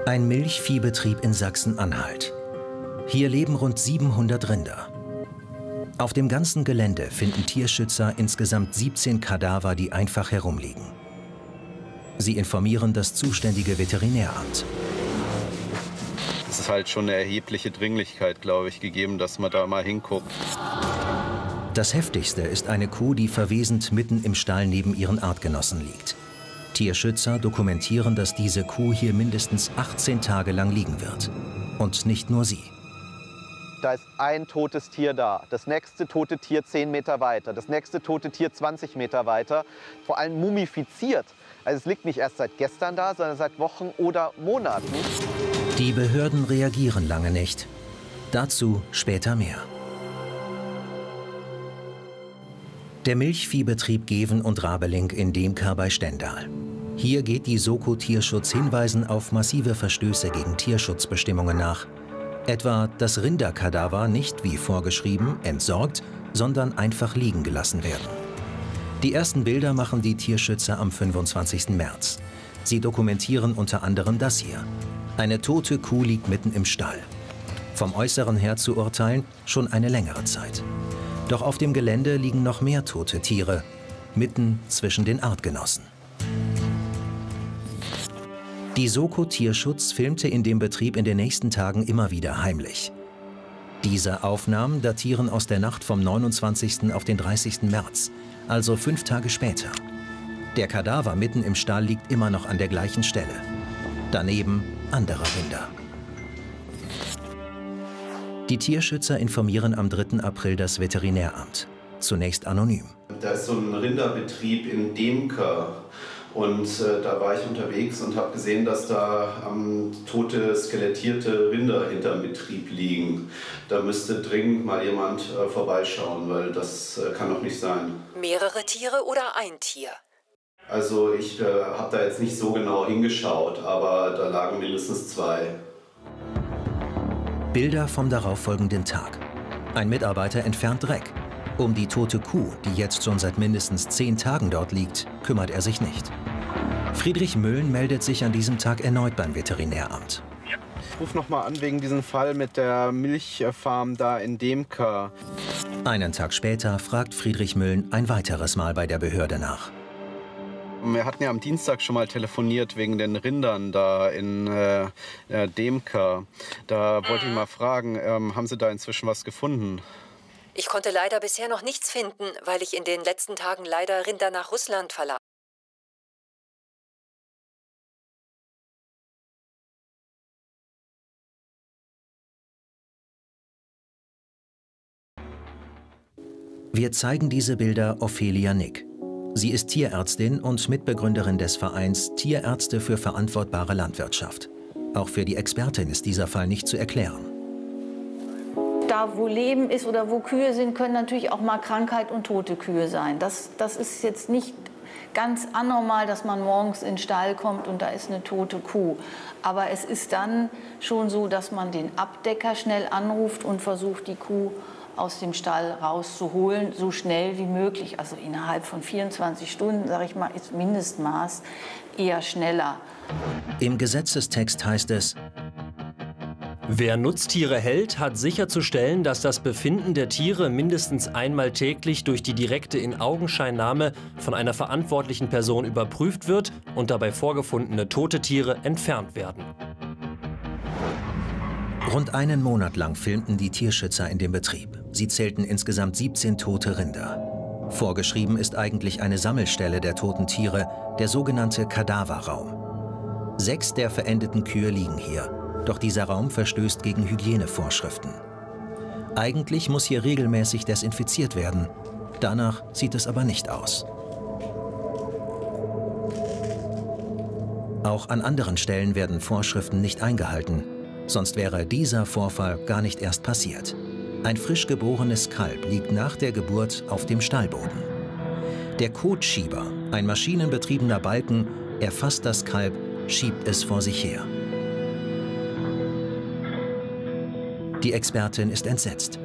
Ein Milchviehbetrieb in Sachsen-Anhalt. Hier leben rund 700 Rinder. Auf dem ganzen Gelände finden Tierschützer insgesamt 17 Kadaver, die einfach herumliegen. Sie informieren das zuständige Veterinäramt. Es ist halt schon eine erhebliche Dringlichkeit, glaube ich, gegeben, dass man da mal hinguckt. Das Heftigste ist eine Kuh, die verwesend mitten im Stall neben ihren Artgenossen liegt. Tierschützer dokumentieren, dass diese Kuh hier mindestens 18 Tage lang liegen wird. Und nicht nur sie. Da ist ein totes Tier da, das nächste tote Tier 10 Meter weiter, das nächste tote Tier 20 Meter weiter, vor allem mumifiziert. Also es liegt nicht erst seit gestern da, sondern seit Wochen oder Monaten. Die Behörden reagieren lange nicht. Dazu später mehr. Der Milchviehbetrieb Geven und Rabeling in Demka bei Stendal. Hier geht die Soko Tierschutz Hinweisen auf massive Verstöße gegen Tierschutzbestimmungen nach. Etwa, dass Rinderkadaver nicht wie vorgeschrieben entsorgt, sondern einfach liegen gelassen werden. Die ersten Bilder machen die Tierschützer am 25. März. Sie dokumentieren unter anderem das hier. Eine tote Kuh liegt mitten im Stall. Vom Äußeren her zu urteilen, schon eine längere Zeit. Doch auf dem Gelände liegen noch mehr tote Tiere, mitten zwischen den Artgenossen. Die Soko Tierschutz filmte in dem Betrieb in den nächsten Tagen immer wieder heimlich. Diese Aufnahmen datieren aus der Nacht vom 29. auf den 30. März, also 5 Tage später. Der Kadaver mitten im Stall liegt immer noch an der gleichen Stelle. Daneben andere Rinder. Die Tierschützer informieren am 3. April das Veterinäramt. Zunächst anonym. Da ist so ein Rinderbetrieb in Demka. Und da war ich unterwegs und habe gesehen, dass da tote, skelettierte Rinder hinterm Betrieb liegen. Da müsste dringend mal jemand vorbeischauen, weil das kann doch nicht sein. Mehrere Tiere oder ein Tier? Also ich habe da jetzt nicht so genau hingeschaut, aber da lagen mindestens 2. Bilder vom darauffolgenden Tag. Ein Mitarbeiter entfernt Dreck. Um die tote Kuh, die jetzt schon seit mindestens 10 Tagen dort liegt, kümmert er sich nicht. Friedrich Müllen meldet sich an diesem Tag erneut beim Veterinäramt. Ich rufe noch mal an wegen diesem Fall mit der Milchfarm da in Demka. Einen Tag später fragt Friedrich Müllen ein weiteres Mal bei der Behörde nach. Wir hatten ja am Dienstag schon mal telefoniert wegen den Rindern da in Demka. Da wollte ich mal fragen, haben Sie da inzwischen was gefunden? Ich konnte leider bisher noch nichts finden, weil ich in den letzten Tagen leider Rinder nach Russland verlagert. Wir zeigen diese Bilder Ophelia Nick. Sie ist Tierärztin und Mitbegründerin des Vereins Tierärzte für verantwortbare Landwirtschaft. Auch für die Expertin ist dieser Fall nicht zu erklären. Da, wo Leben ist oder wo Kühe sind, können natürlich auch mal Krankheit und tote Kühe sein. Das ist jetzt nicht ganz anormal, dass man morgens in den Stall kommt und da ist eine tote Kuh. Aber es ist dann schon so, dass man den Abdecker schnell anruft und versucht, die Kuh aus dem Stall rauszuholen, so schnell wie möglich. Also innerhalb von 24 Stunden, sage ich mal, ist Mindestmaß, eher schneller. Im Gesetzestext heißt es: Wer Nutztiere hält, hat sicherzustellen, dass das Befinden der Tiere mindestens einmal täglich durch die direkte Inaugenscheinnahme von einer verantwortlichen Person überprüft wird und dabei vorgefundene tote Tiere entfernt werden. Rund einen Monat lang filmten die Tierschützer in dem Betrieb. Sie zählten insgesamt 17 tote Rinder. Vorgeschrieben ist eigentlich eine Sammelstelle der toten Tiere, der sogenannte Kadaverraum. 6 der verendeten Kühe liegen hier. Doch dieser Raum verstößt gegen Hygienevorschriften. Eigentlich muss hier regelmäßig desinfiziert werden. Danach sieht es aber nicht aus. Auch an anderen Stellen werden Vorschriften nicht eingehalten. Sonst wäre dieser Vorfall gar nicht erst passiert. Ein frisch geborenes Kalb liegt nach der Geburt auf dem Stallboden. Der Kotschieber, ein maschinenbetriebener Balken, erfasst das Kalb, schiebt es vor sich her. Die Expertin ist entsetzt.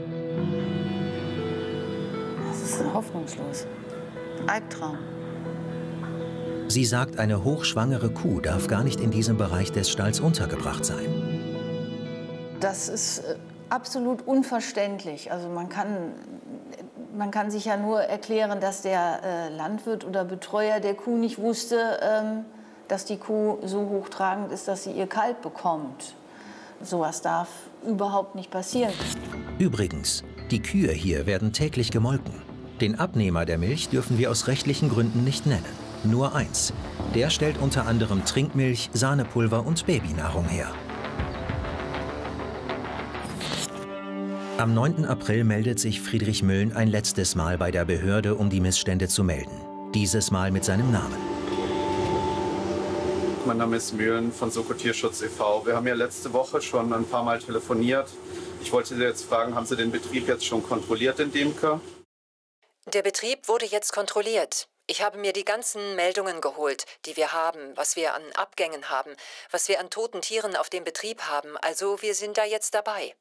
Das ist hoffnungslos. Albtraum. Sie sagt, eine hochschwangere Kuh darf gar nicht in diesem Bereich des Stalls untergebracht sein. Das ist absolut unverständlich. Also man kann sich ja nur erklären, dass der Landwirt oder Betreuer der Kuh nicht wusste, dass die Kuh so hochtragend ist, dass sie ihr Kalb bekommt. Sowas darf überhaupt nicht passieren. Übrigens, die Kühe hier werden täglich gemolken. Den Abnehmer der Milch dürfen wir aus rechtlichen Gründen nicht nennen. Nur eins. Der stellt unter anderem Trinkmilch, Sahnepulver und Babynahrung her. Am 9. April meldet sich Friedrich Müllen ein letztes Mal bei der Behörde, um die Missstände zu melden. Dieses Mal mit seinem Namen. Mein Name ist Müllen von Soko Tierschutz e.V. Wir haben ja letzte Woche schon ein paar Mal telefoniert. Ich wollte Sie jetzt fragen, haben Sie den Betrieb jetzt schon kontrolliert in Demker? Der Betrieb wurde jetzt kontrolliert. Ich habe mir die ganzen Meldungen geholt, die wir haben, was wir an Abgängen haben, was wir an toten Tieren auf dem Betrieb haben. Also wir sind da jetzt dabei.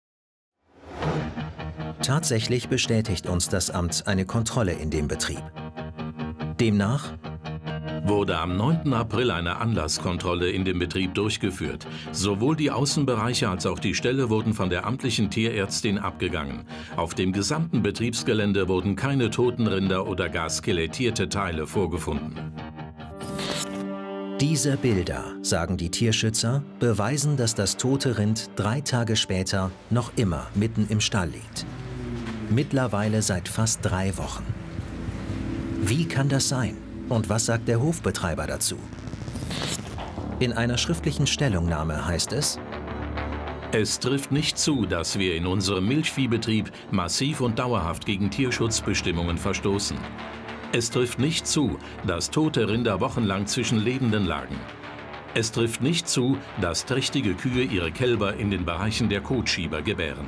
Tatsächlich bestätigt uns das Amt eine Kontrolle in dem Betrieb. Demnach wurde am 9. April eine Anlasskontrolle in dem Betrieb durchgeführt. Sowohl die Außenbereiche als auch die Ställe wurden von der amtlichen Tierärztin abgegangen. Auf dem gesamten Betriebsgelände wurden keine toten Rinder oder gar skelettierte Teile vorgefunden. Diese Bilder, sagen die Tierschützer, beweisen, dass das tote Rind 3 Tage später noch immer mitten im Stall liegt. Mittlerweile seit fast 3 Wochen. Wie kann das sein? Und was sagt der Hofbetreiber dazu? In einer schriftlichen Stellungnahme heißt es: Es trifft nicht zu, dass wir in unserem Milchviehbetrieb massiv und dauerhaft gegen Tierschutzbestimmungen verstoßen. Es trifft nicht zu, dass tote Rinder wochenlang zwischen Lebenden lagen. Es trifft nicht zu, dass trächtige Kühe ihre Kälber in den Bereichen der Kotschieber gebären.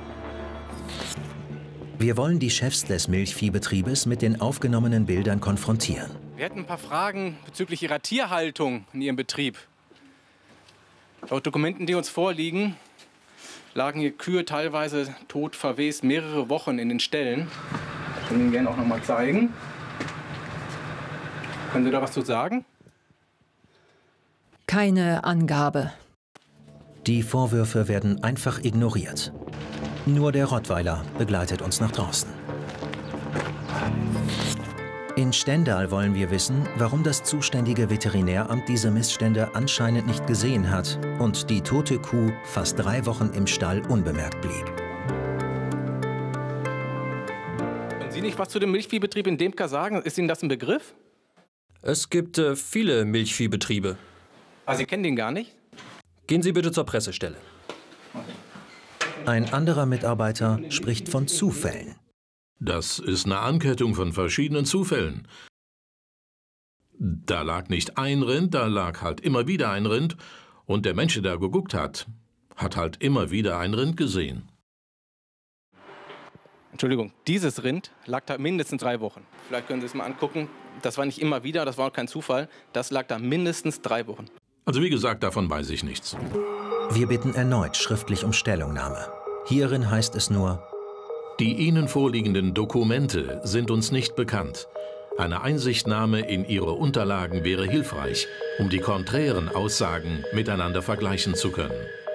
Wir wollen die Chefs des Milchviehbetriebes mit den aufgenommenen Bildern konfrontieren. Wir hätten ein paar Fragen bezüglich Ihrer Tierhaltung in Ihrem Betrieb. Laut Dokumenten, die uns vorliegen, lagen hier Kühe teilweise tot verwest mehrere Wochen in den Ställen. Ich kann Ihnen gerne auch noch mal zeigen. Können Sie da was zu sagen? Keine Angabe. Die Vorwürfe werden einfach ignoriert. Nur der Rottweiler begleitet uns nach draußen. In Stendal wollen wir wissen, warum das zuständige Veterinäramt diese Missstände anscheinend nicht gesehen hat und die tote Kuh fast 3 Wochen im Stall unbemerkt blieb. Können Sie nicht was zu dem Milchviehbetrieb in Demker sagen? Ist Ihnen das ein Begriff? Es gibt viele Milchviehbetriebe. Sie kennen den gar nicht? Gehen Sie bitte zur Pressestelle. Ein anderer Mitarbeiter spricht von Zufällen. Das ist eine Ankettung von verschiedenen Zufällen. Da lag nicht ein Rind, da lag halt immer wieder ein Rind. Und der Mensch, der da geguckt hat, hat halt immer wieder ein Rind gesehen. Entschuldigung, dieses Rind lag da mindestens 3 Wochen. Vielleicht können Sie es mal angucken. Das war nicht immer wieder, das war auch kein Zufall. Das lag da mindestens 3 Wochen. Also wie gesagt, davon weiß ich nichts. Wir bitten erneut schriftlich um Stellungnahme. Hierin heißt es nur: Die Ihnen vorliegenden Dokumente sind uns nicht bekannt. Eine Einsichtnahme in Ihre Unterlagen wäre hilfreich, um die konträren Aussagen miteinander vergleichen zu können.